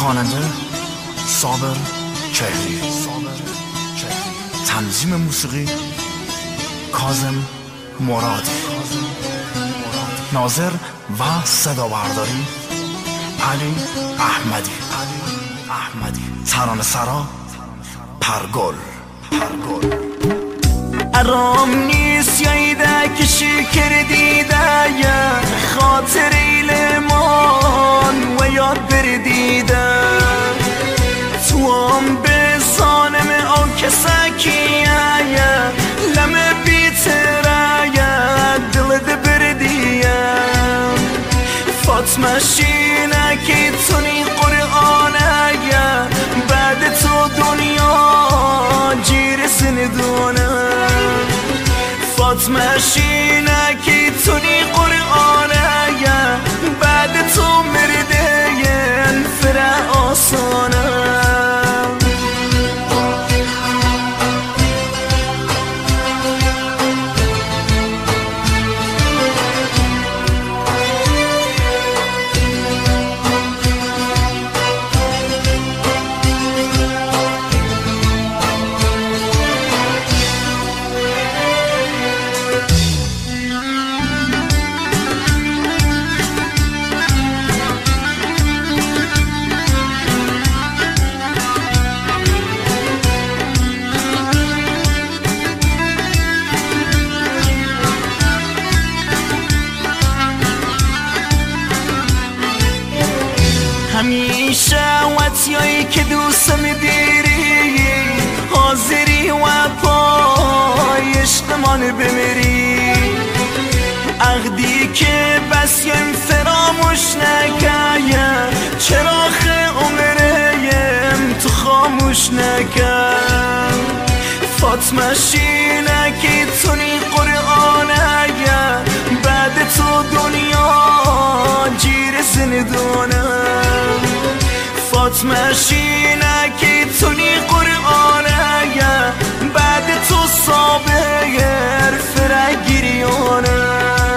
خواننده صابر چهری، تنظیم موسیقی کاظم مرادی، ناظر و صدابرداری علی احمدی، ترانه سرا پرگل. ارام نیست یا ایده کشی کردیده یه خاطر ایلمان و یاد بردیده تو هم به ظالم او کسکیه لمه بیتره دلد بردیه فاطمه شینه که تونی قرآنه بعد تو دنیا جیر زندونه فاطمه شینه که تونی قرآنه بعد تو مرده فره آسانه همیشه وطیایی که دوستم دیری حاضری و پای عشقمان بمیری عقدی که بس یم فراموش نکیم چراغ عمریم تو خاموش نکم فاطمه شینه که تونی قرآنه بعد تو دنیا جیر زندونه فاطمه شینه که تونی قرآنه بعد تو صابر فرگیریانه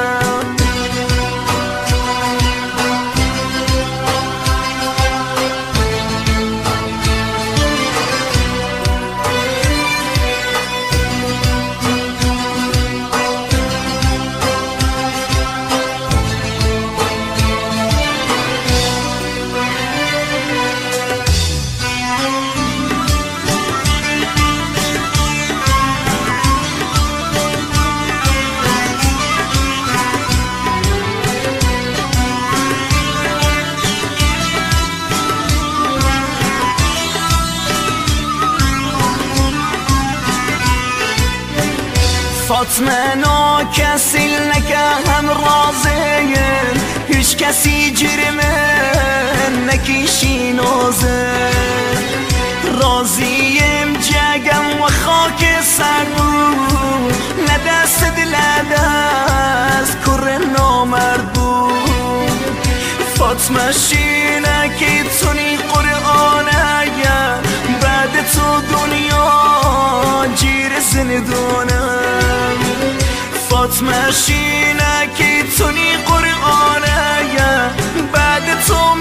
فاطمه نا کسی نکه هم رازه هیچ کسی جرمه نکیشی نازه راضیم جگم و خاک سرو ندست دل دست کر نامردو فاطمه شینه که تونی قرآنه بعد تو دنیا جیر زندونه فاطمه شینه که تونی قرآنه بعد تو